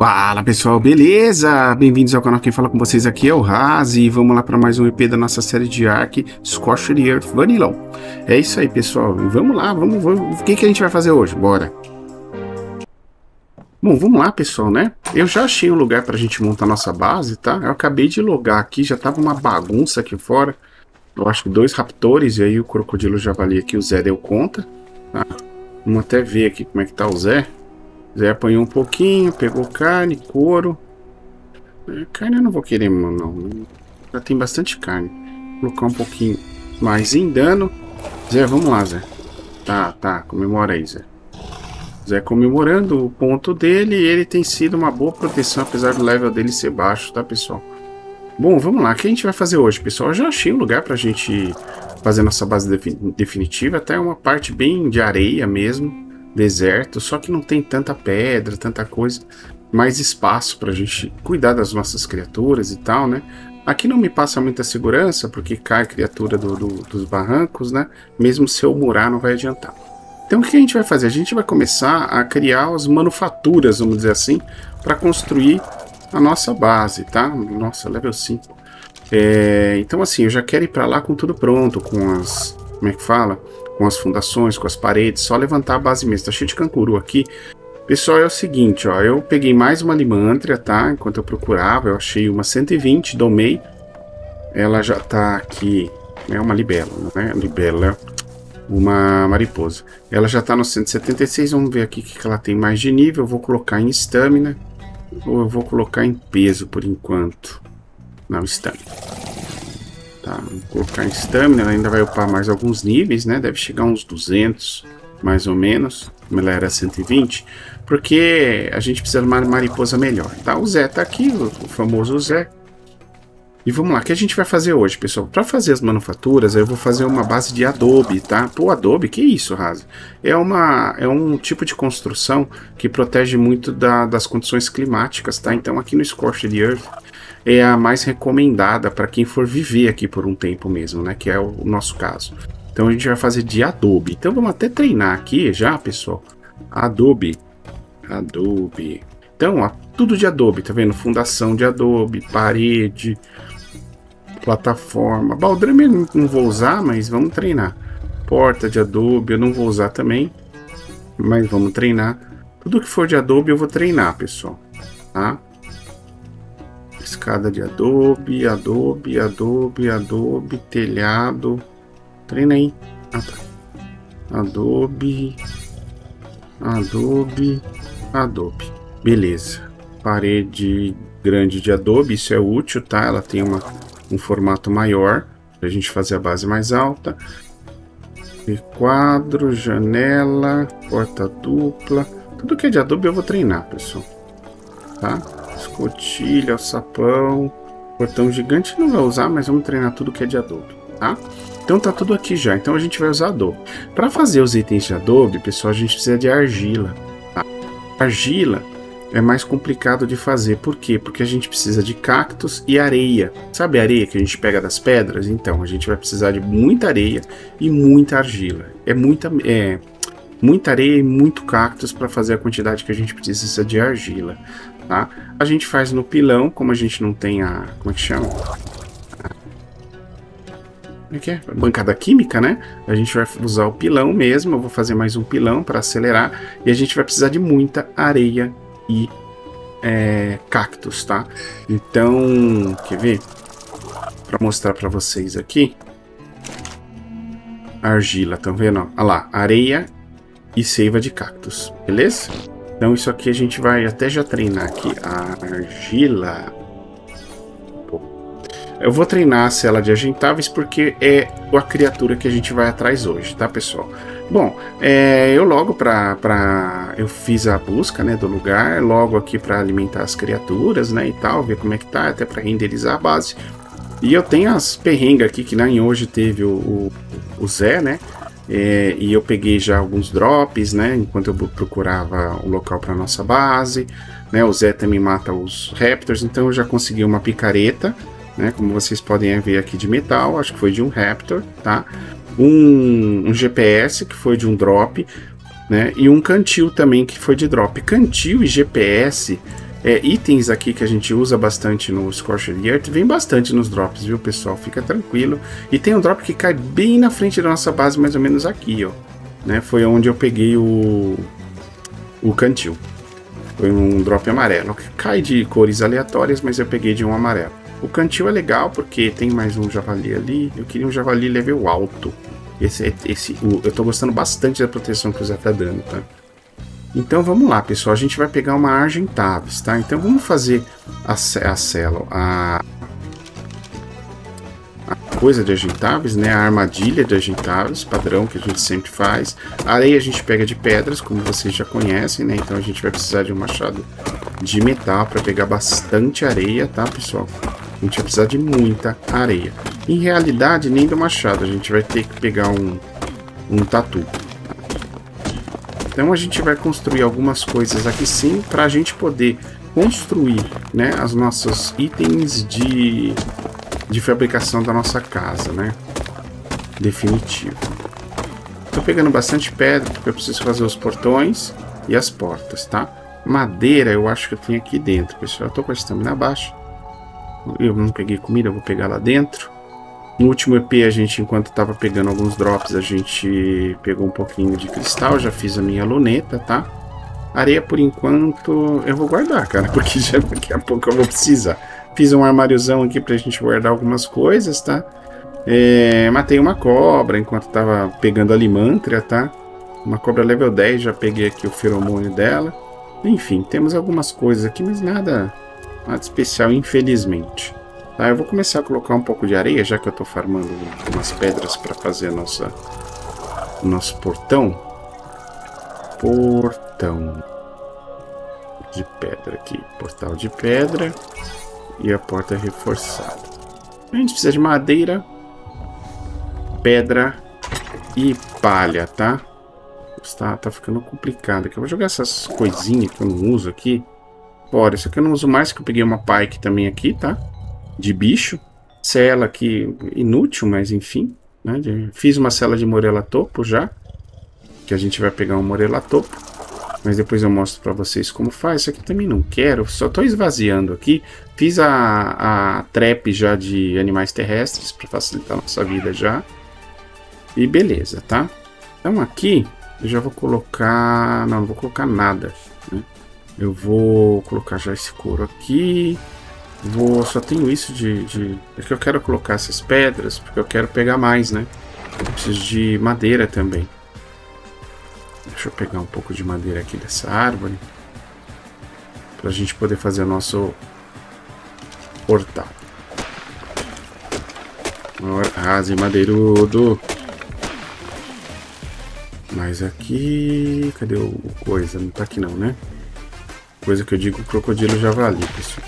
Fala pessoal, beleza? Bem-vindos ao canal. Quem fala com vocês aqui é o Raz e vamos lá para mais um EP da nossa série de Ark Scorched Earth Vanillon. É isso aí pessoal, vamos lá, vamos. O que a gente vai fazer hoje? Bora! Bom, vamos lá pessoal, né? Eu já achei um lugar para a gente montar nossa base, tá? Eu acabei de logar aqui, já tava uma bagunça aqui fora. Eu acho que 2 raptores e aí o crocodilo javali aqui, o Zé deu conta, tá? Vamos até ver aqui como é que tá o Zé. Zé apanhou um pouquinho, pegou carne, couro. Carne eu não vou querer, não. Já tem bastante carne. Vou colocar um pouquinho mais em dano. Zé, vamos lá, Zé. Tá, comemora aí, Zé. Zé comemorando o ponto dele e ele tem sido uma boa proteção, apesar do level dele ser baixo, tá, pessoal? Bom, vamos lá. O que a gente vai fazer hoje, pessoal? Eu já achei um lugar pra gente fazer nossa base definitiva. Até uma parte bem de areia mesmo. Deserto, só que não tem tanta pedra, tanta coisa, mais espaço para a gente cuidar das nossas criaturas e tal, né? Aqui não me passa muita segurança, porque cai criatura dos barrancos, né? Mesmo se eu murar não vai adiantar. Então o que a gente vai fazer? A gente vai começar a criar as manufaturas, vamos dizer assim, para construir a nossa base, tá? Nossa, level 5. Então assim, eu já quero ir para lá com tudo pronto, com as... como é que fala? Com as fundações, com as paredes, só levantar a base mesmo. Tá cheio de cancuru aqui. Pessoal, é o seguinte, ó, eu peguei mais uma limântria, tá? Enquanto eu procurava, eu achei uma 120, domei. Ela já tá aqui, é uma libela, não é libela, uma mariposa. Ela já tá no 176, vamos ver aqui o que ela tem mais de nível. Eu vou colocar em estamina, ou eu vou colocar em peso por enquanto. Não, estamina. Tá, vou colocar em stamina, ela ainda vai upar mais alguns níveis, né? Deve chegar uns 200, mais ou menos, como ela era 120, porque a gente precisa de uma mariposa melhor, tá? O Zé tá aqui, o famoso Zé. E vamos lá, o que a gente vai fazer hoje, pessoal? Para fazer as manufaturas, eu vou fazer uma base de adobe, tá? Pô, adobe, que isso, Raza? É um tipo de construção que protege muito das condições climáticas, tá? Então aqui no Scorched Earth, é a mais recomendada para quem for viver aqui por um tempo mesmo, né? Que é o nosso caso. Então a gente vai fazer de adobe. Então vamos até treinar aqui já, pessoal. Adobe. Então, ó, tudo de adobe, tá vendo? Fundação de adobe, parede, plataforma. Baldrame eu não vou usar, mas vamos treinar. Porta de adobe eu não vou usar também, mas vamos treinar. Tudo que for de adobe eu vou treinar, pessoal. Tá? Escada de adobe, telhado. Treina aí. Ah, tá. Adobe. Beleza. Parede grande de adobe, isso é útil, tá? Ela tem um formato maior pra gente fazer a base mais alta. Quadro, janela, porta dupla. Tudo que é de adobe eu vou treinar, pessoal. Tá? Escotilha, alçapão, portão gigante não vai usar, mas vamos treinar tudo que é de adobe, tá? Então tá tudo aqui já, então a gente vai usar adobe. Para fazer os itens de adobe, pessoal, a gente precisa de argila, tá? Argila é mais complicado de fazer, por quê? Porque a gente precisa de cactos e areia. Sabe a areia que a gente pega das pedras? Então, a gente vai precisar de muita areia e muita argila. Muita areia e muito cactus para fazer a quantidade que a gente precisa de argila. Tá? A gente faz no pilão, como a gente não tem a... como é que chama? Como é que é? A bancada química, né? A gente vai usar o pilão mesmo. Eu vou fazer mais um pilão para acelerar. E a gente vai precisar de muita areia e cactus, tá? Então, quer ver? Para mostrar para vocês aqui. Argila, estão vendo? Olha lá, areia e seiva de cactus, beleza? Então isso aqui a gente vai até já treinar aqui a argila. Eu vou treinar a cela de agentáveis porque é a criatura que a gente vai atrás hoje, tá, pessoal? Bom, eu logo eu fiz a busca, né, do lugar, logo aqui para alimentar as criaturas, né, e tal, ver como é que tá, até para renderizar a base. E eu tenho as perrengas aqui que nem hoje teve o Zé, né? E eu peguei já alguns drops, né? Enquanto eu procurava o local para nossa base, né? O Zé também mata os raptors, então eu já consegui uma picareta, né? Como vocês podem ver aqui de metal, acho que foi de um raptor, tá? Um GPS que foi de um drop, né? E um cantil também que foi de drop. Cantil e GPS Itens aqui que a gente usa bastante no Scorched Earth, vem bastante nos drops, viu, pessoal? Fica tranquilo. E tem um drop que cai bem na frente da nossa base, mais ou menos aqui, ó. Né? Foi onde eu peguei o cantil. Foi um drop amarelo, que cai de cores aleatórias, mas eu peguei de um amarelo. O cantil é legal porque tem mais um javali ali. Eu queria um javali level alto. Eu tô gostando bastante da proteção que o Zé tá dando, tá? Então vamos lá, pessoal. A gente vai pegar uma Argentavis, tá? Então vamos fazer a coisa de Argentavis, né? A armadilha de Argentavis, padrão que a gente sempre faz. A areia a gente pega de pedras, como vocês já conhecem, né? Então a gente vai precisar de um machado de metal para pegar bastante areia, tá, pessoal? A gente vai precisar de muita areia. Em realidade, nem do machado. A gente vai ter que pegar um tatu. Então a gente vai construir algumas coisas aqui sim, para a gente poder construir, né, os nossos itens de fabricação da nossa casa, né? Definitivo. Tô pegando bastante pedra, porque eu preciso fazer os portões e as portas, tá? Madeira eu acho que eu tenho aqui dentro, pessoal. Eu tô com a estamina baixa. Eu não peguei comida, eu vou pegar lá dentro. No último EP, a gente, enquanto estava pegando alguns drops, a gente pegou um pouquinho de cristal. Já fiz a minha luneta, tá? Areia, por enquanto, eu vou guardar, cara, porque já daqui a pouco eu vou precisar. Fiz um armáriozão aqui pra gente guardar algumas coisas, tá? Matei uma cobra enquanto tava pegando a limantria, tá? Uma cobra level 10, já peguei aqui o feromônio dela. Enfim, temos algumas coisas aqui, mas nada especial, infelizmente. Tá, eu vou começar a colocar um pouco de areia, já que eu tô farmando umas pedras para fazer o nosso portão. Portão de pedra aqui, portal de pedra e a porta reforçada. A gente precisa de madeira, pedra e palha, tá? Tá ficando complicado aqui. Eu vou jogar essas coisinhas que eu não uso aqui. Bora, isso aqui eu não uso mais, que eu peguei uma pike também aqui, tá? De bicho. Cela aqui inútil, mas enfim, né? Fiz uma cela de morela topo já, que a gente vai pegar um morela topo, mas depois eu mostro pra vocês como faz. Isso aqui também não quero, só tô esvaziando aqui. Fiz a trap já de animais terrestres para facilitar a nossa vida já. E beleza, tá? Então aqui eu já vou colocar... Não vou colocar nada, né? Eu vou colocar já esse couro aqui. Só tenho isso é que eu quero colocar essas pedras, porque eu quero pegar mais, né? Eu preciso de madeira também. Deixa eu pegar um pouco de madeira aqui dessa árvore, pra gente poder fazer o nosso portal. Arrase, madeirudo. Mas aqui... Cadê o coisa? Não tá aqui não, né? Coisa que eu digo, crocodilo javali, pessoal.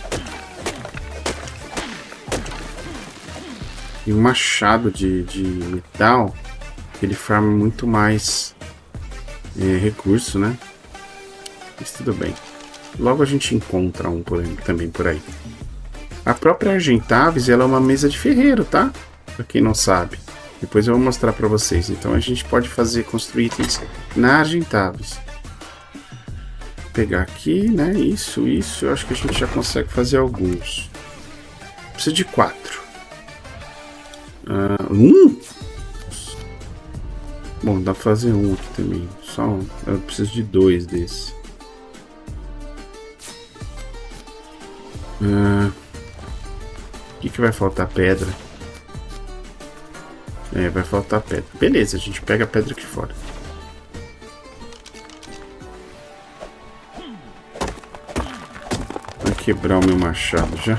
E um machado de metal, ele farma muito mais recurso, né? Mas tudo bem. Logo a gente encontra um também por aí. A própria Argentavis, ela é uma mesa de ferreiro, tá? Pra quem não sabe. Depois eu vou mostrar pra vocês. Então a gente pode construir itens na Argentavis. Pegar aqui, né? Isso. Eu acho que a gente já consegue fazer alguns. Precisa de 4. Bom, dá pra fazer um aqui também. Só um. Eu preciso de 2 desses. O que vai faltar? Pedra. Vai faltar pedra. Beleza, a gente pega a pedra aqui fora. Vai quebrar o meu machado já.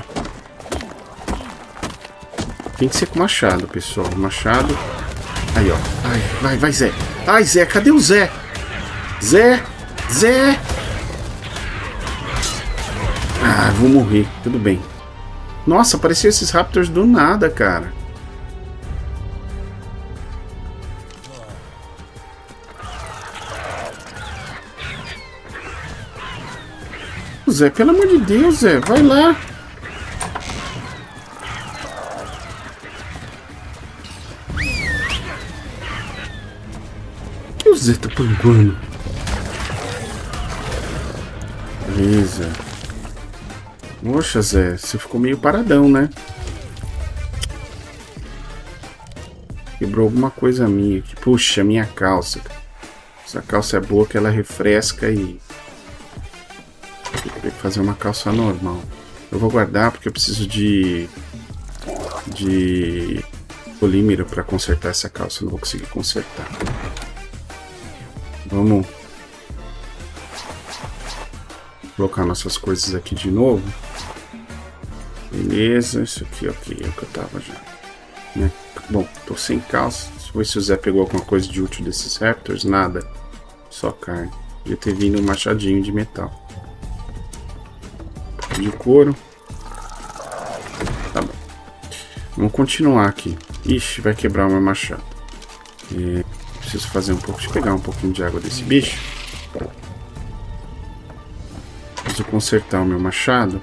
Tem que ser com machado, pessoal. Machado. Aí, ó. Ai, vai, Zé. Ai, Zé, cadê o Zé? Zé! Ah, vou morrer. Tudo bem. Nossa, apareceu esses raptors do nada, cara. Zé, pelo amor de Deus, Zé. Vai lá. O que o Zé tá panguando? Beleza. Poxa, Zé, você ficou meio paradão, né? Quebrou alguma coisa minha aqui. Puxa, minha calça. Essa calça é boa que ela refresca e... Vou ter que fazer uma calça normal. Eu vou guardar porque eu preciso de polímero para consertar essa calça. Eu não vou conseguir consertar. Vamos colocar nossas coisas aqui de novo. Beleza, isso aqui ok, é o que eu tava já. Né? Bom, tô sem calça. Deixa eu ver se o Zé pegou alguma coisa de útil desses Raptors. Nada. Só carne. Podia ter vindo um machadinho de metal. De couro. Tá bom. Vamos continuar aqui. Ixi, vai quebrar o meu machado. Preciso fazer um pouco. Deixa eu pegar um pouquinho de água desse bicho. Preciso consertar o meu machado.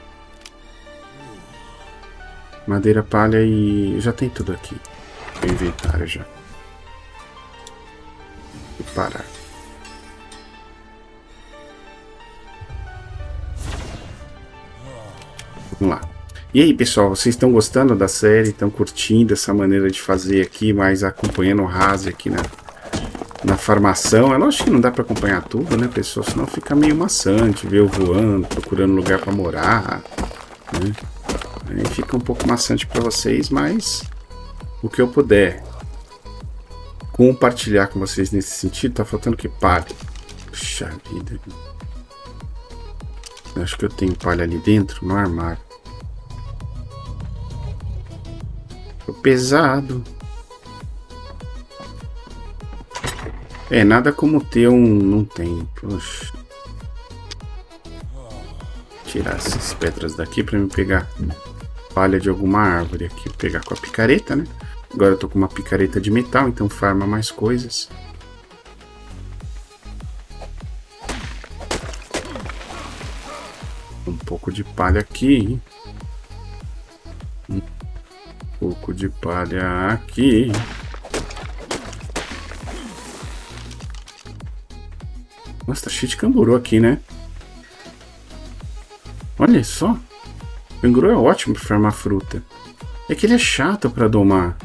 Madeira, palha e... já tem tudo aqui. No inventário já. Vou parar. Vamos lá. E aí, pessoal, vocês estão gostando da série? Estão curtindo essa maneira de fazer aqui, mas acompanhando o Raze aqui na farmação? É lógico que não dá para acompanhar tudo, né, pessoal? Senão fica meio maçante ver eu voando, procurando lugar para morar, né? Aí fica um pouco maçante para vocês, mas o que eu puder compartilhar com vocês nesse sentido. Tá faltando que palha. Puxa vida. Eu acho que eu tenho palha ali dentro, no armário. Tô pesado. Nada como ter um... não tem. Poxa. Tirar essas pedras daqui para me pegar palha de alguma árvore aqui. Vou pegar com a picareta, né? Agora eu tô com uma picareta de metal, então farma mais coisas. Um pouco de palha aqui. Um pouco de palha aqui. Nossa, tá cheio de canguru aqui, né? Olha só. O canguru é ótimo para farmar fruta. É que ele é chato para domar.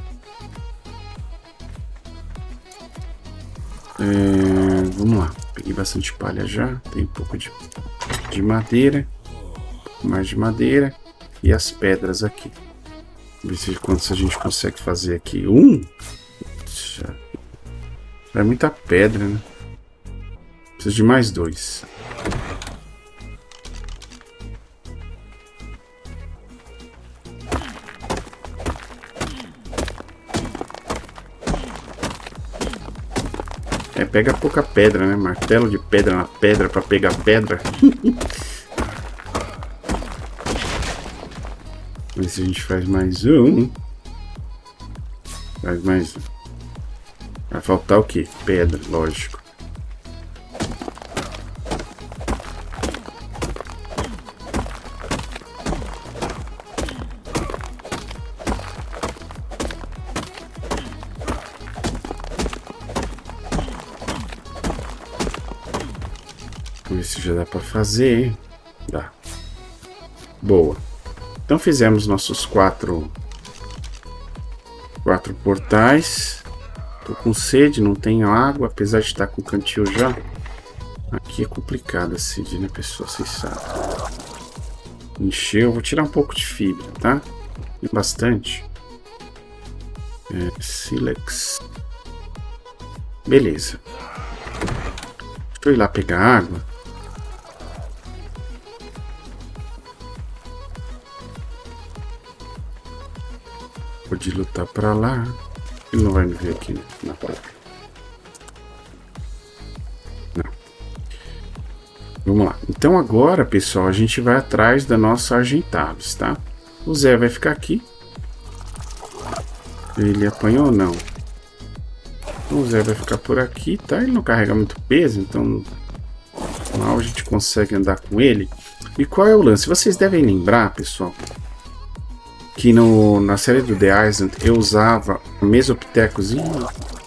Vamos lá. Peguei bastante palha já. Tem um pouco de madeira. Um pouco mais de madeira. E as pedras aqui. Vamos ver quantos a gente consegue fazer aqui. É muita pedra, né? Preciso de mais 2. Pega pouca pedra, né? Martelo de pedra na pedra pra pegar pedra. Vamos ver se a gente faz mais um. Faz mais um. Vai faltar o quê? Pedra, lógico. Vamos ver se já dá para fazer. Dá. Boa. Então fizemos nossos 4 portais. Tô com sede, não tenho água, apesar de estar com o cantil já. Aqui é complicado a sede, né, pessoal? Vocês sabem. Encheu. Vou tirar um pouco de fibra, tá? Tem bastante. Silex. Beleza. Deixa eu ir lá pegar água. Pode lutar pra lá. Ele não vai me ver aqui na porta. Não. Vamos lá. Então agora, pessoal, a gente vai atrás da nossa Argentavis, tá? O Zé vai ficar aqui. Ele apanhou ou não? O Zé vai ficar por aqui, tá? Ele não carrega muito peso, então mal a gente consegue andar com ele. E qual é o lance? Vocês devem lembrar, pessoal, que na série do The Island eu usava Mesopithecus.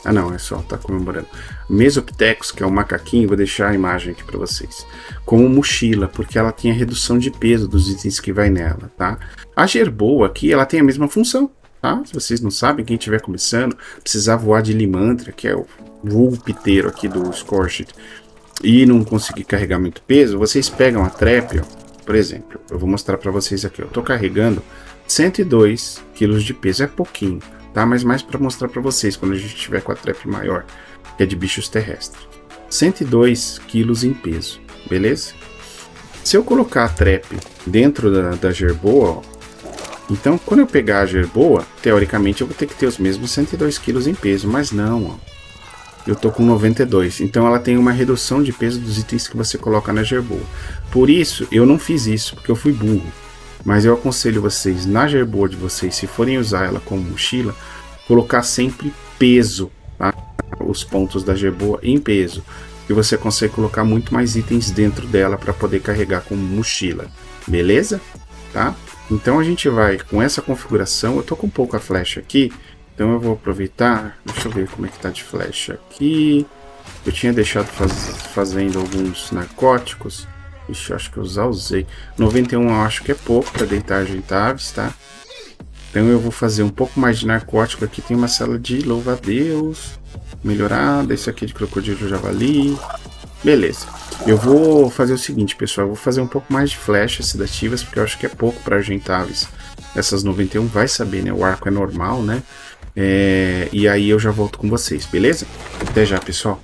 Ah, não, é só, tá comemorando. Mesopithecus, que é o macaquinho, vou deixar a imagem aqui para vocês. Como mochila, porque ela tem a redução de peso dos itens que vai nela, tá? A Jerboa aqui, ela tem a mesma função, tá? Se vocês não sabem, quem estiver começando, precisar voar de Limantria, que é o vulgo piteiro aqui do Scorched, e não conseguir carregar muito peso, vocês pegam a trap, ó, por exemplo, eu vou mostrar para vocês aqui, eu tô carregando 102 kg de peso, é pouquinho, tá? Mas mais para mostrar para vocês quando a gente tiver com a trap maior, que é de bichos terrestres. 102 kg em peso, beleza? Se eu colocar a trap dentro da Jerboa, ó, então quando eu pegar a Jerboa, teoricamente eu vou ter que ter os mesmos 102 kg em peso, mas não, ó. Eu tô com 92, então ela tem uma redução de peso dos itens que você coloca na Jerboa. Por isso, eu não fiz isso, porque eu fui burro. Mas eu aconselho vocês, na Jerboa de vocês, se forem usar ela como mochila, colocar sempre peso, tá? Os pontos da Jerboa em peso. E você consegue colocar muito mais itens dentro dela para poder carregar como mochila. Beleza? Tá? Então a gente vai com essa configuração. Eu tô com pouca flecha aqui, então eu vou aproveitar. Deixa eu ver como é que tá de flecha aqui. Eu tinha deixado fazendo alguns narcóticos. Ixi, acho que eu já usei. 91 eu acho que é pouco para deitar argentáveis, tá? Então eu vou fazer um pouco mais de narcótico. Aqui tem uma cela de louva-a-Deus melhorada. Esse aqui de crocodilo javali. Beleza. Eu vou fazer o seguinte, pessoal. Eu vou fazer um pouco mais de flechas sedativas, porque eu acho que é pouco para argentáveis. Essas 91 vai saber, né? O arco é normal, né? E aí eu já volto com vocês, beleza? Até já, pessoal.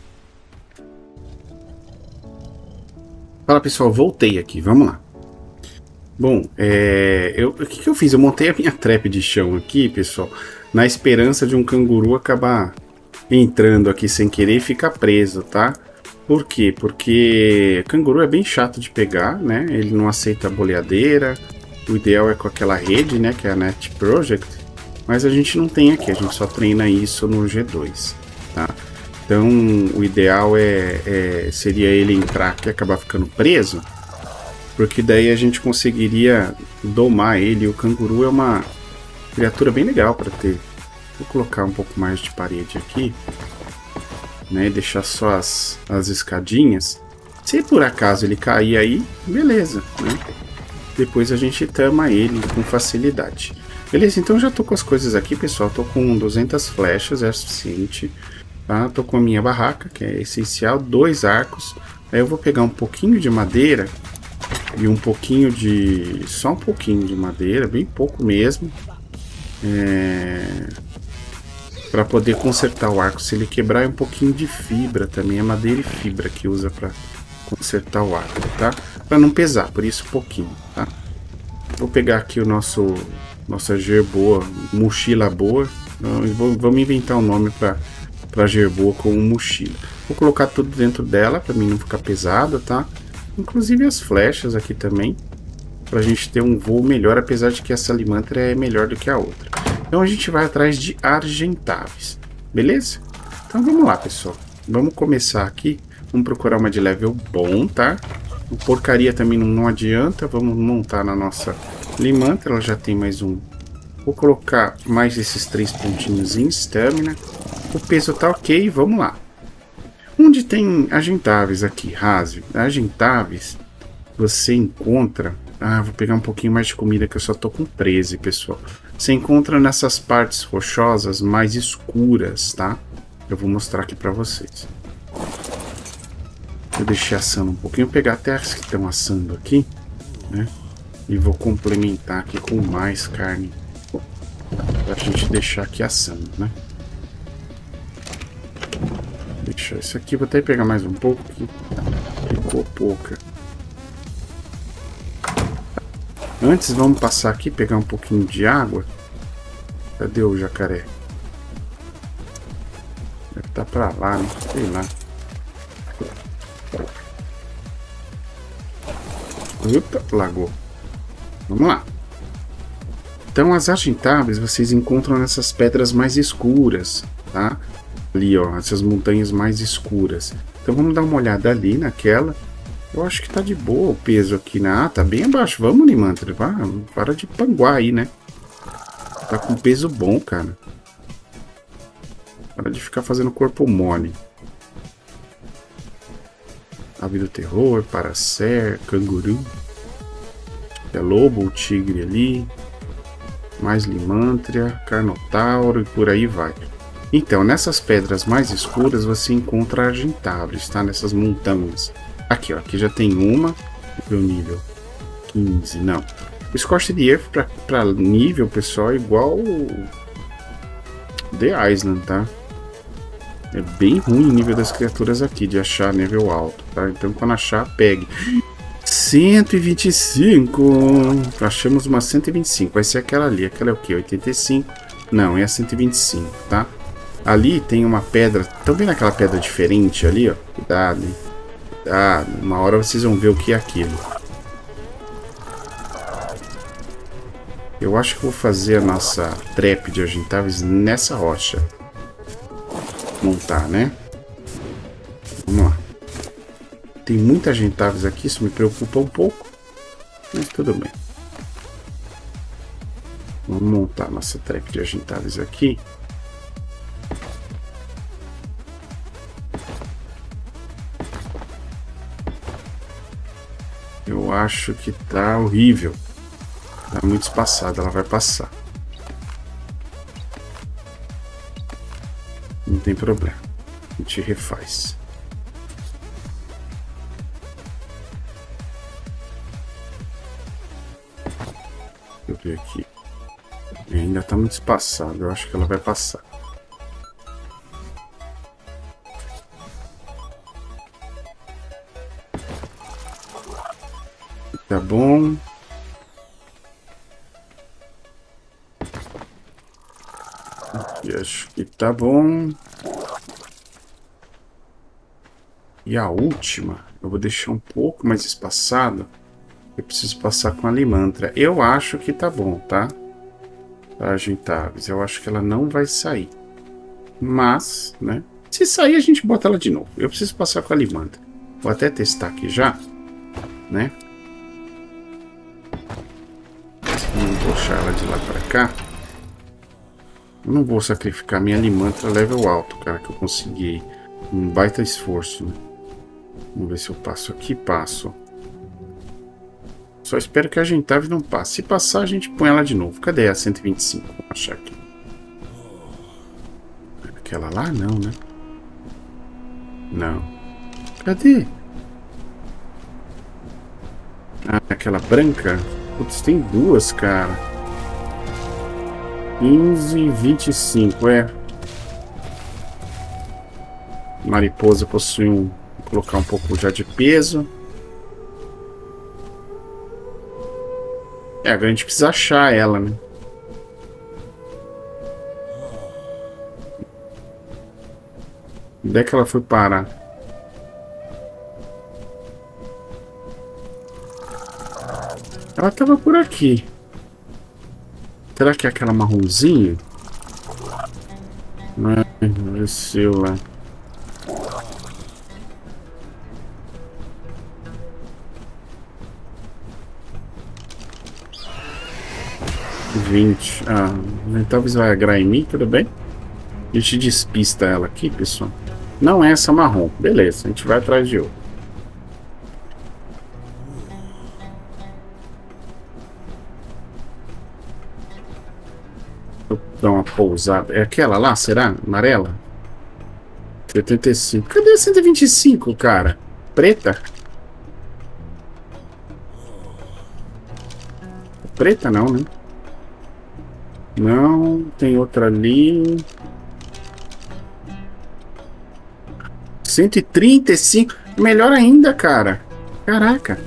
Fala, pessoal, voltei aqui, vamos lá. Bom, o que eu fiz? Eu montei a minha trap de chão aqui, pessoal, na esperança de um canguru acabar entrando aqui sem querer e ficar preso, tá? Por quê? Porque canguru é bem chato de pegar, né? Ele não aceita boleadeira. O ideal é com aquela rede, né? Que é a Net Project. Mas a gente não tem aqui, a gente só treina isso no G2, tá? Então, o ideal seria ele entrar aqui e acabar ficando preso, porque daí a gente conseguiria domar ele. O canguru é uma criatura bem legal para ter. Vou colocar um pouco mais de parede aqui, né, e deixar só as escadinhas. Se por acaso ele cair aí, beleza, né? Depois a gente tama ele com facilidade. Beleza, então já tô com as coisas aqui, pessoal. Tô com 200 flechas, é suficiente. Tá? Tô com a minha barraca, que é essencial, 2 arcos. Aí eu vou pegar um pouquinho de madeira e um pouquinho de... só um pouquinho de madeira, bem pouco mesmo. Para poder consertar o arco. Se ele quebrar, é um pouquinho de fibra também. É madeira e fibra que usa para consertar o arco, tá? Para não pesar, por isso pouquinho, tá? Vou pegar aqui o nossa Jerboa, mochila boa. Vamos inventar um nome para Jerboa como mochila. Vou colocar tudo dentro dela para mim não ficar pesado, tá? Inclusive as flechas aqui também, para a gente ter um voo melhor, apesar de que essa Limantria é melhor do que a outra. Então a gente vai atrás de argentáveis, beleza? Então vamos lá, pessoal. Vamos começar aqui. Vamos procurar uma de level bom, tá? Porcaria também não adianta. Vamos montar na nossa Limantria. Ela já tem mais um. Vou colocar mais esses 3 pontinhos em Stamina. O peso tá ok, vamos lá. Onde tem argentáveis aqui, Rasio? Argentáveis você encontra... Ah, vou pegar um pouquinho mais de comida que eu só tô com 13, pessoal. Você encontra nessas partes rochosas mais escuras, tá? Eu vou mostrar aqui pra vocês. Eu deixei assando um pouquinho. Vou pegar até as que estão assando aqui, né? E vou complementar aqui com mais carne. Pra gente deixar aqui assando, né? Deixa isso aqui. Vou até pegar mais um pouco, que ficou pouca. Antes, vamos passar aqui, pegar um pouquinho de água. Cadê o jacaré? Deve estar pra lá, né? Sei lá. Opa, lagou. Vamos lá. Então, as argentáveis vocês encontram nessas pedras mais escuras, tá? Ali, ó, essas montanhas mais escuras. Então, vamos dar uma olhada ali naquela. Eu acho que tá de boa o peso aqui, né? Ah, tá bem abaixo. Vamos, Limantria. Para de panguar aí, né? Tá com peso bom, cara. Para de ficar fazendo corpo mole. Ave do terror, paracer, canguru. É lobo ou tigre ali. Mais limantria, carnotauro e por aí vai. Então, nessas pedras mais escuras você encontra argentaves, tá? Nessas montanhas. Aqui, ó. Aqui já tem uma. Meu nível 15, não. O Scorched Earth pra nível, pessoal, é igual The Island, tá? É bem ruim o nível das criaturas aqui, de achar nível alto, tá? Então, quando achar, pegue. 125. Achamos uma 125. Vai ser aquela ali. Aquela é o quê? 85? Não, é a 125, tá? Ali tem uma pedra. Estão vendo aquela pedra diferente ali, ó? Cuidado, hein? Cuidado. Uma hora vocês vão ver o que é aquilo. Eu acho que vou fazer a nossa trap de argentáveis nessa rocha. Montar, né? Vamos lá. Tem muita argentáveis aqui, isso me preocupa um pouco. Mas tudo bem. Vamos montar nossa trap de argentáveis aqui. Eu acho que tá horrível. Tá muito espaçada, ela vai passar. Não tem problema. A gente refaz. Deixa eu ver aqui. Ainda tá muito espaçado. Eu acho que ela vai passar. Tá bom. Aqui acho que tá bom. E a última, eu vou deixar um pouco mais espaçado. Eu preciso passar com a limantra. Eu acho que tá bom, tá? Para argentáveis. Eu acho que ela não vai sair. Mas, né? Se sair, a gente bota ela de novo. Eu preciso passar com a limantra. Vou até testar aqui já, né? Vamos puxar ela de lá para cá. Eu não vou sacrificar minha limantra level alto, cara, que eu consegui. Um baita esforço, né? Vamos ver se eu passo aqui. Passo. Só espero que a argentável não passe. Se passar, a gente põe ela de novo. Cadê a 125? Vamos achar aqui. Aquela lá? Não, né? Não. Cadê? Ah, aquela branca? Putz, tem duas, cara. 15 e 25, é. Mariposa possui um... Vou colocar um pouco já de peso. É, agora a gente precisa achar ela, né? Onde é que ela foi parar? Ela tava por aqui. Será que é aquela marronzinha? Desceu lá. Ah, talvez vai agrar em mim, tudo bem? A gente despista ela aqui, pessoal. Não é essa marrom. Beleza, a gente vai atrás de outro. Vou dar uma pousada. É aquela lá, será? Amarela? 75. Cadê a 125, cara? Preta? Preta não, né? Não, tem outra ali. 135. Melhor ainda, cara. Caraca.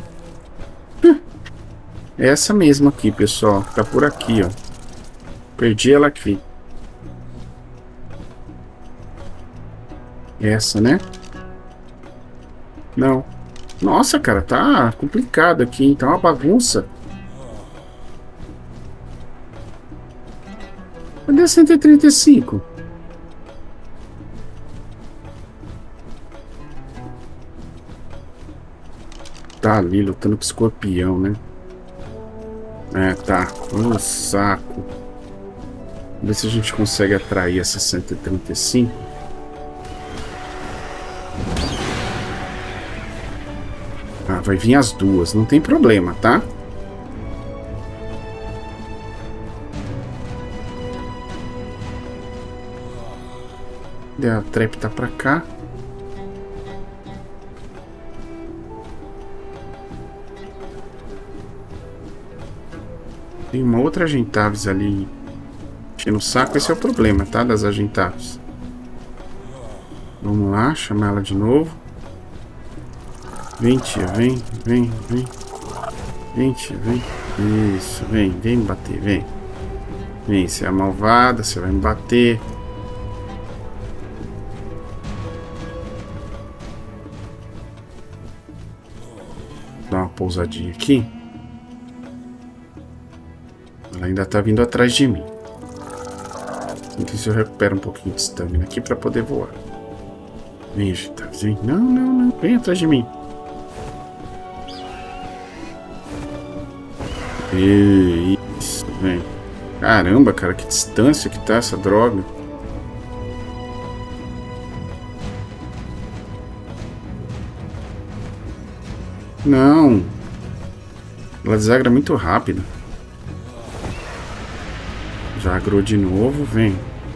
É essa mesma aqui, pessoal. Tá por aqui, ó. Perdi ela aqui. Essa, né? Não. Nossa, cara, tá complicado aqui, hein? Tá uma bagunça. Cadê a 135? Tá ali lutando com o escorpião, né? É, tá. Um saco. Ver se a gente consegue atrair essa 135. Ah, vai vir as duas, não tem problema, tá? A trap tá pra cá. Tem uma outra Agentavis ali enchendo o saco. Esse é o problema, tá? Das Agentavis. Vamos lá, chamar ela de novo. Vem, tia, vem, vem, vem. Vem, tia, vem. Isso, vem, vem me bater, vem. Vem, você é a malvada, você vai me bater. Dá uma pousadinha aqui. Ela ainda tá vindo atrás de mim. Então se eu recupero um pouquinho de stamina aqui pra poder voar. Vem, Agentavis, vem. Não, não, não. Vem atrás de mim. Isso, vem. Caramba, cara, que distância que tá essa droga. Não. Ela desagra muito rápido. Já agrou de novo, vem.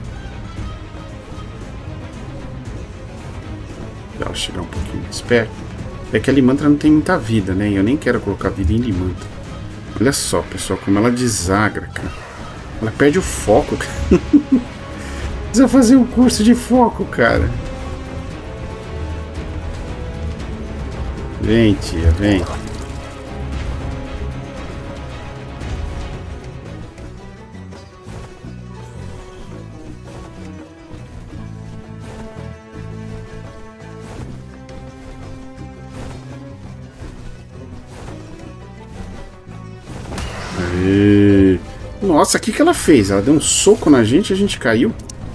Ela chegar um pouquinho mais perto. É que a Limantra não tem muita vida, né? E eu nem quero colocar vida em Limantra. Olha só, pessoal, como ela desagra, cara. Ela perde o foco, cara. Precisa fazer um curso de foco, cara. Vem, tia, vem. Aê. Nossa, o que ela fez? Ela deu um soco na gente e a gente caiu.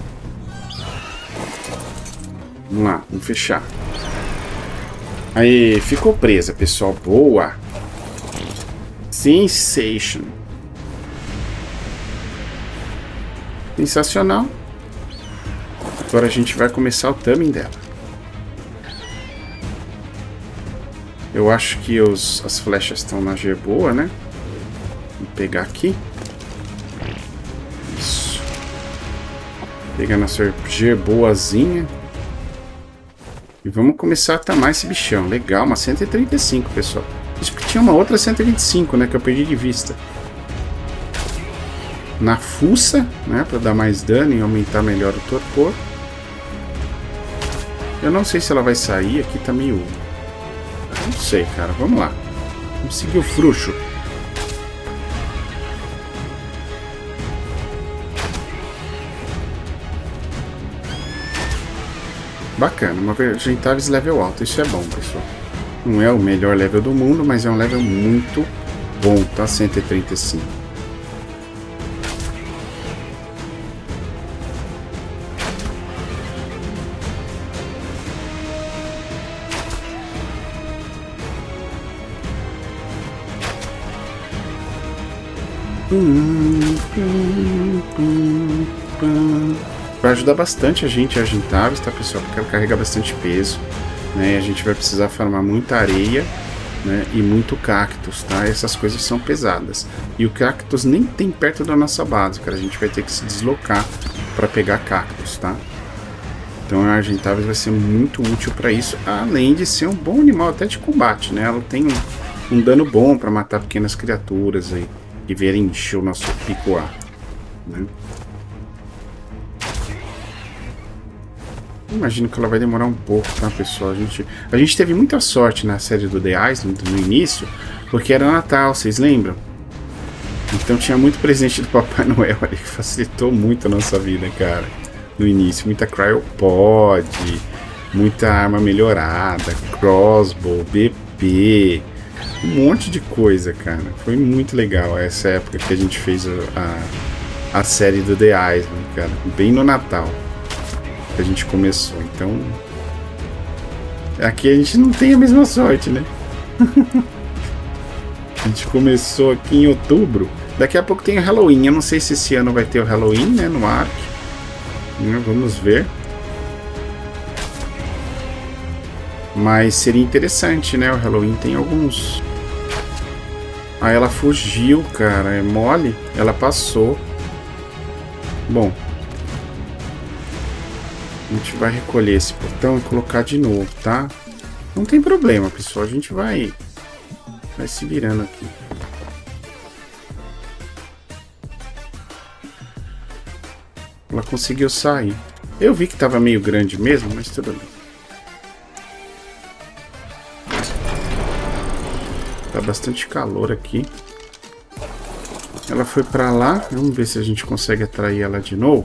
Vamos lá, vamos fechar. Aí, ficou presa, pessoal. Boa. Sensation. Sensacional. Agora a gente vai começar o timing dela. Eu acho que as flechas estão na G boa, né? Vou pegar aqui. Isso. Pegar nossa G boazinha. E vamos começar a tamar esse bichão. Legal, uma 135, pessoal. Isso porque tinha uma outra 125, né? Que eu perdi de vista. Na fuça, né? Pra dar mais dano e aumentar melhor o torpor. Eu não sei se ela vai sair. Aqui tá meio... Não sei, cara. Vamos lá. Vamos seguir o fruxo. Bacana, uma Agentavis level alto, isso é bom, pessoal. Não é o melhor level do mundo, mas é um level muito bom, tá? 135. Vai ajudar bastante a gente a Agentavis, tá, pessoal? Porque ela carrega bastante peso, né? E a gente vai precisar farmar muita areia, né? E muito cactus, tá? Essas coisas são pesadas. E o cactus nem tem perto da nossa base, cara. A gente vai ter que se deslocar para pegar cactus, tá? Então a Agentavis vai ser muito útil para isso, além de ser um bom animal até de combate, né? Ela tem um dano bom para matar pequenas criaturas aí que vierem encher o nosso pico A, né? Imagino que ela vai demorar um pouco, tá, pessoal? A gente teve muita sorte na série do The Ice no início, porque era Natal, vocês lembram? Então tinha muito presente do Papai Noel ali que facilitou muito a nossa vida, cara. No início, muita Cryopod, muita arma melhorada, crossbow, BP, um monte de coisa, cara. Foi muito legal essa época que a gente fez a série do The Ice, cara, bem no Natal que a gente começou. Então aqui a gente não tem a mesma sorte, né? A gente começou aqui em outubro, Daqui a pouco tem o Halloween. Eu não sei se esse ano vai ter o Halloween, né, no Ark. Vamos ver. Mas seria interessante, né? O Halloween tem alguns... Ah, ela fugiu, cara. É mole. Ela passou. Bom. A gente vai recolher esse portão e colocar de novo, tá? Não tem problema, pessoal. A gente vai se virando aqui. Ela conseguiu sair. Eu vi que tava meio grande mesmo, mas tudo bem. Tá bastante calor aqui. Ela foi pra lá. Vamos ver se a gente consegue atrair ela de novo.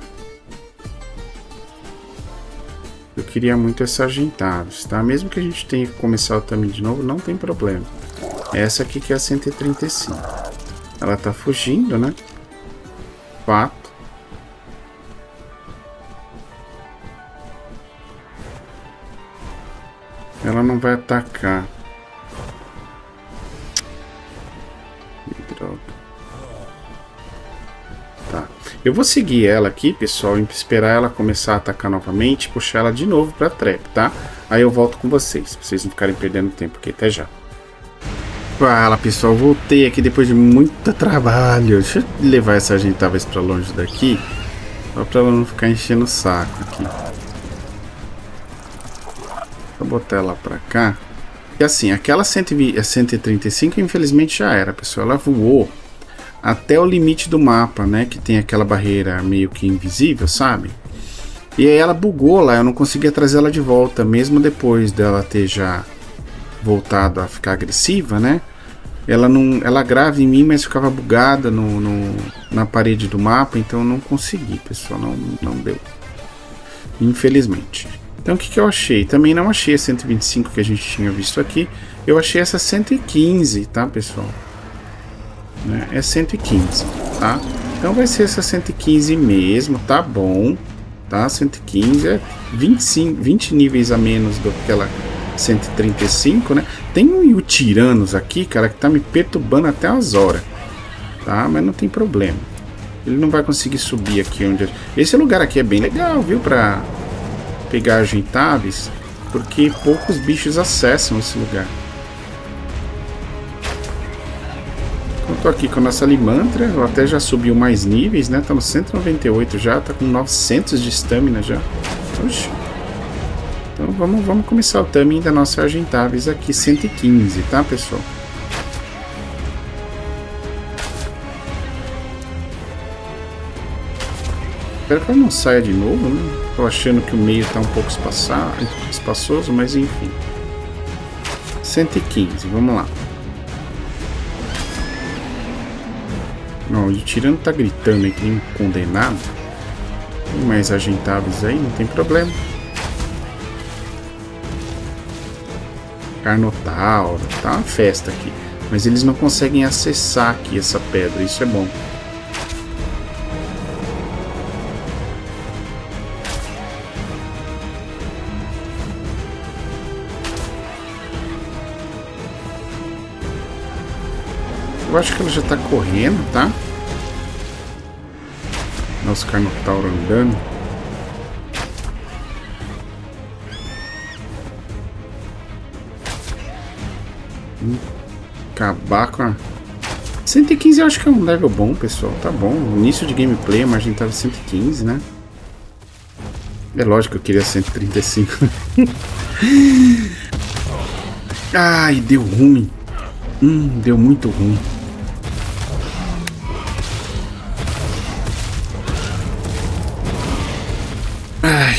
Eu queria muito essa Argentavis, tá? Mesmo que a gente tenha que começar o Tami de novo, não tem problema. Essa aqui que é a 135. Ela tá fugindo, né? Fato. Ela não vai atacar. Que droga. Tá. Eu vou seguir ela aqui, pessoal, e esperar ela começar a atacar novamente e puxar ela de novo pra trap, tá? Aí eu volto com vocês, pra vocês não ficarem perdendo tempo aqui. Até já. Fala, pessoal. Voltei aqui depois de muito trabalho. Deixa eu levar essa Argentavis pra longe daqui, só pra ela não ficar enchendo o saco aqui. Vou botar ela pra cá. E assim, aquela 135 infelizmente já era, pessoal. Ela voou até o limite do mapa, né? Que tem aquela barreira meio que invisível, sabe? E aí ela bugou lá, eu não conseguia trazer ela de volta, mesmo depois dela ter já voltado a ficar agressiva, né? Ela grava em mim, mas ficava bugada na parede do mapa, então eu não consegui, pessoal. Não deu. Infelizmente. Então o que eu achei? Também não achei a 125 que a gente tinha visto aqui. Eu achei essa 115, tá, pessoal? É 115, tá? Então vai ser essa 115 mesmo, tá bom. Tá? 115 é 20 níveis a menos do que aquela 135, né? Tem um Yutiranos aqui, cara, que tá me perturbando até as horas. Tá? Mas não tem problema. Ele não vai conseguir subir aqui onde... Esse lugar aqui é bem legal, viu? Pra... pegar Argentavis, porque poucos bichos acessam esse lugar. Eu tô aqui com a nossa Limantra, ela até já subiu mais níveis, né? Tá no 198 já, tá com 900 de estamina já. Oxi. Então vamos começar o timing da nossa Argentavis aqui, 115, tá, pessoal? Espero que ela não saia de novo, né? Tô achando que o meio tá um pouco espaçoso, mas enfim. 115, vamos lá. Não, o tirano tá gritando aí que nem um condenado. Tem mais Argentavis aí, não tem problema. Carnotauro, tá uma festa aqui. Mas eles não conseguem acessar aqui essa pedra, isso é bom. Eu acho que ela já tá correndo, tá? Nosso Carnotauro andando. Acabar com a... 115 eu acho que é um level bom, pessoal. Tá bom. No início de gameplay a margem tava 115, né? É lógico que eu queria 135. Ai, deu ruim. Deu muito ruim. Ai.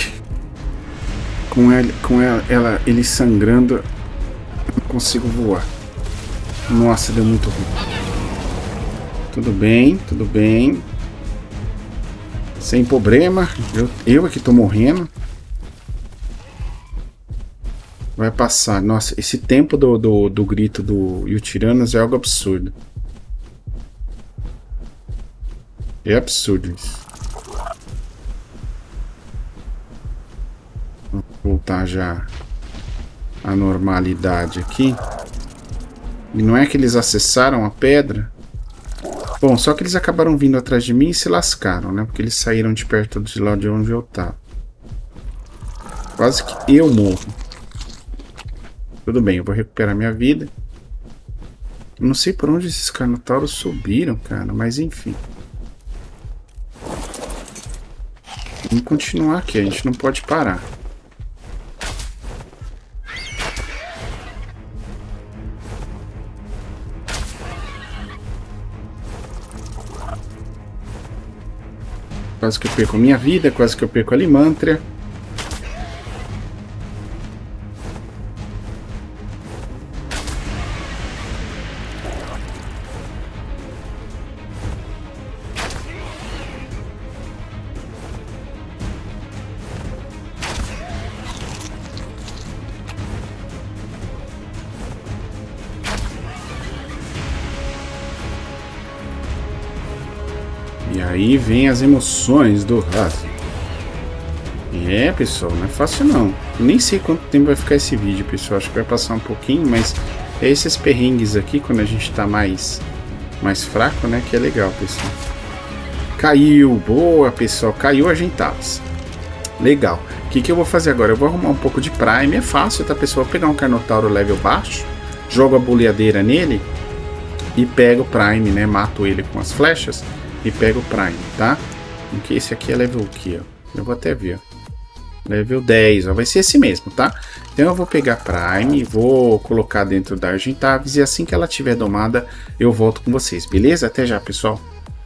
Com ele sangrando, eu não consigo voar. Nossa, deu muito ruim. Tudo bem, tudo bem. Sem problema. Eu aqui tô morrendo. Vai passar. Nossa, esse tempo do grito do Yutiranos é algo absurdo. É absurdo isso. Vou voltar já à normalidade aqui. E não é que eles acessaram a pedra? Bom, só que eles acabaram vindo atrás de mim e se lascaram, né? Porque eles saíram de perto de lá de onde eu tava. Quase que eu morro. Tudo bem, eu vou recuperar minha vida. Eu não sei por onde esses carnotauros subiram, cara, mas enfim. Vamos continuar aqui, a gente não pode parar. Quase que eu perco a minha vida, quase que eu perco a Limantria. E aí vem as emoções do Razi. É, pessoal, não é fácil não. Nem sei quanto tempo vai ficar esse vídeo, pessoal. Acho que vai passar um pouquinho, mas é esses perrengues aqui, quando a gente tá mais fraco, né? Que é legal, pessoal. Caiu, boa, pessoal. Caiu a Gentavas. Legal. O que eu vou fazer agora? Eu vou arrumar um pouco de Prime. É fácil, tá, pessoal? Vou pegar um Carnotauro level baixo, jogo a boleadeira nele e pego o Prime, né? Mato ele com as flechas e pego o Prime, tá? Porque esse aqui é level o quê, ó? Eu vou até ver, ó. Level 10, ó. Vai ser esse mesmo, tá? Então eu vou pegar Prime, vou colocar dentro da Argentavis e assim que ela estiver domada, eu volto com vocês, beleza? Até já, pessoal.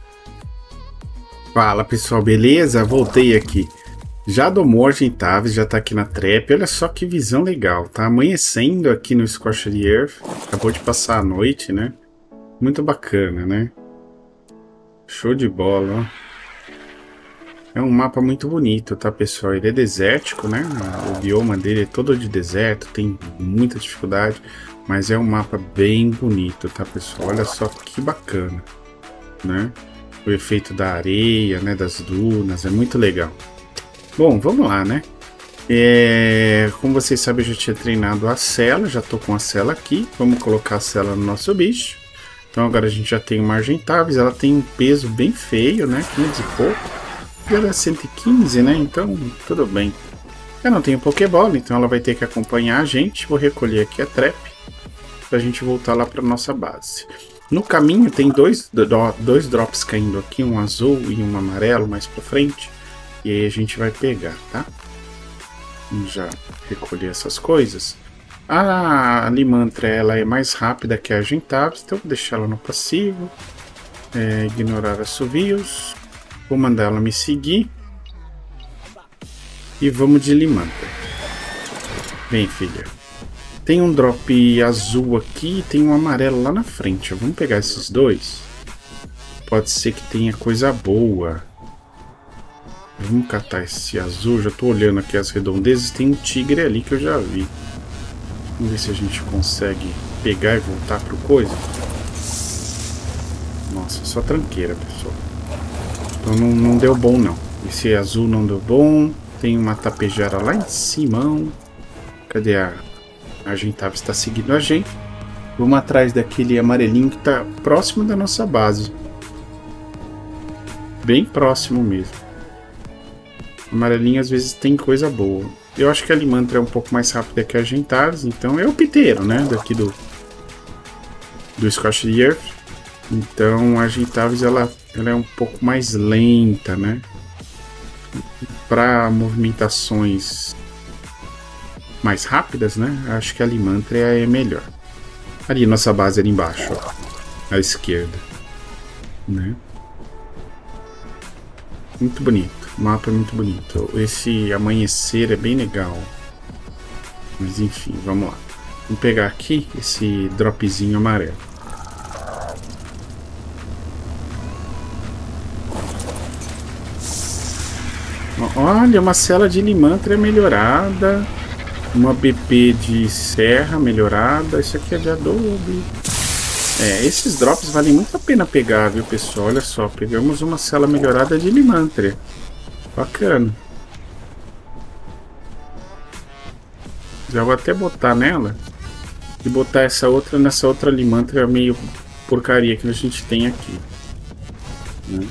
Fala, pessoal, beleza? Voltei aqui. Já domou a Argentavis, já tá aqui na trap. Olha só que visão legal. Tá amanhecendo aqui no Scorched Earth. Acabou de passar a noite, né? Muito bacana, né? Show de bola, ó. É um mapa muito bonito, tá, pessoal? Ele é desértico, né? O bioma dele é todo de deserto, tem muita dificuldade, mas é um mapa bem bonito, tá, pessoal? Olha só que bacana, né? O efeito da areia, né? Das dunas, é muito legal. Bom, vamos lá, né? Como vocês sabem, eu já tinha treinado a cela, já tô com a cela aqui. Vamos colocar a cela no nosso bicho. Então agora a gente já tem uma Argentavis, ela tem um peso bem feio, né? 500 e pouco. Ela é 115, né? Então, tudo bem. Eu não tenho Pokébola, então ela vai ter que acompanhar a gente. Vou recolher aqui a trap pra gente voltar lá pra nossa base. No caminho tem dois drops caindo aqui, um azul e um amarelo mais pra frente. E aí a gente vai pegar, tá? Vamos já recolher essas coisas. A Limantria, ela é mais rápida que a Argentavis, então vou deixar ela no passivo. Ignorar assovios. Vou mandar ela me seguir. E vamos de Limantria. Vem, filha. Tem um drop azul aqui e tem um amarelo lá na frente. Vamos pegar esses dois. Pode ser que tenha coisa boa. Vamos catar esse azul. Já tô olhando aqui as redondezas. Tem um tigre ali que eu já vi. Vamos ver se a gente consegue pegar e voltar pro coisa. Nossa, só tranqueira, pessoal. Então não deu bom não. Esse azul não deu bom. Tem uma tapejara lá em cima. Cadê a Argentavis? Está seguindo a gente. Vamos atrás daquele amarelinho que está próximo da nossa base. Bem próximo mesmo. Amarelinho às vezes tem coisa boa. Eu acho que a Limantria é um pouco mais rápida que a Argentavis. Então é o piteiro, né? Daqui do Scorched Earth. Então a Argentavis ela é um pouco mais lenta, né? Para movimentações mais rápidas, né? Acho que a Limantria é melhor. Ali nossa base ali embaixo, ó, à esquerda, né? Muito bonito, o mapa é muito bonito. Esse amanhecer é bem legal. Mas enfim, vamos lá. Vamos pegar aqui esse dropzinho amarelo. Olha, uma cela de Limantria melhorada. Uma BP de serra melhorada. Isso aqui é de adobe. Esses drops valem muito a pena pegar, viu, pessoal? Olha só, pegamos uma cela melhorada de Limantria. Bacana. Já vou até botar nela. E botar essa outra nessa outra Limantria meio porcaria que a gente tem aqui. né?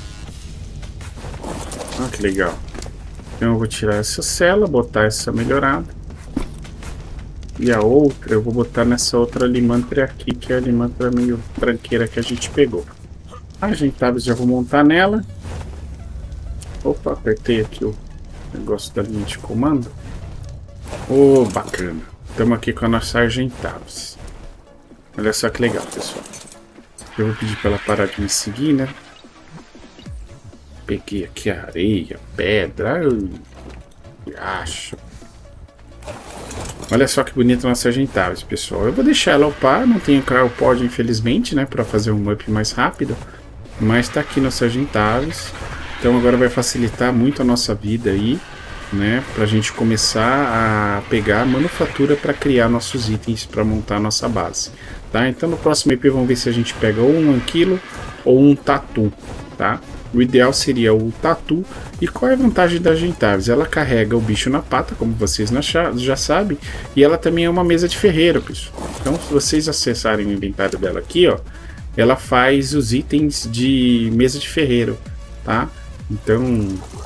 Olha que legal. Então eu vou tirar essa cela, botar essa melhorada. E a outra eu vou botar nessa outra limantra aqui, que é a limantra meio tranqueira que a gente pegou. A Agentáveis já vou montar nela. Opa, apertei aqui o negócio da linha de comando. Oh, bacana. Estamos aqui com a nossa Agentáveis. Olha só que legal, pessoal. Eu vou pedir para ela parar de me seguir, né? Peguei aqui a areia, pedra. Acho. Olha só que bonita nossa Agentáveis, pessoal. Eu vou deixar ela upar. Não tenho Cryopod, infelizmente, né? Para fazer um up mais rápido. Mas tá aqui nossa Agentáveis. Então agora vai facilitar muito a nossa vida aí, né? Pra gente começar a pegar a manufatura para criar nossos itens para montar a nossa base, tá? Então no próximo EP vamos ver se a gente pega ou um Anquilo ou um Tatu, tá? O ideal seria o Tatu. E qual é a vantagem da Agentáveis? Ela carrega o bicho na pata, como vocês já sabem, e ela também é uma mesa de ferreiro, pessoal. Então se vocês acessarem o inventário dela aqui, ó, ela faz os itens de mesa de ferreiro, tá? Então,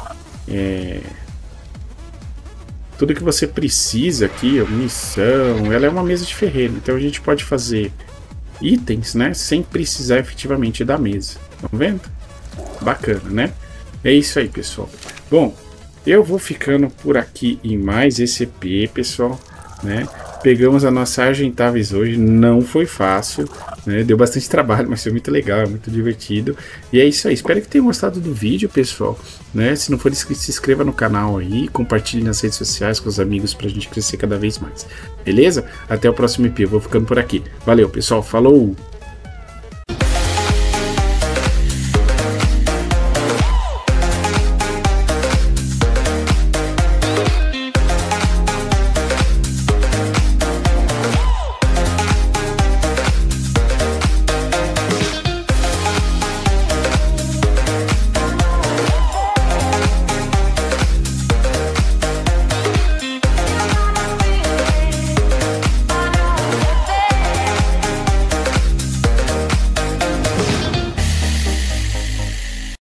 tudo que você precisa aqui, munição, ela é uma mesa de ferreiro. Então a gente pode fazer itens, né, sem precisar efetivamente da mesa. Estão vendo? Bacana, né? É isso aí, pessoal. Bom, eu vou ficando por aqui em mais esse EP, pessoal, né? Pegamos a nossa Agentáveis hoje, não foi fácil, né? Deu bastante trabalho, mas foi muito legal, muito divertido. E é isso aí, espero que tenham gostado do vídeo, pessoal, né? Se não for inscrito, se inscreva no canal aí, compartilhe nas redes sociais com os amigos pra gente crescer cada vez mais, beleza? Até o próximo EP, eu vou ficando por aqui. Valeu, pessoal, falou!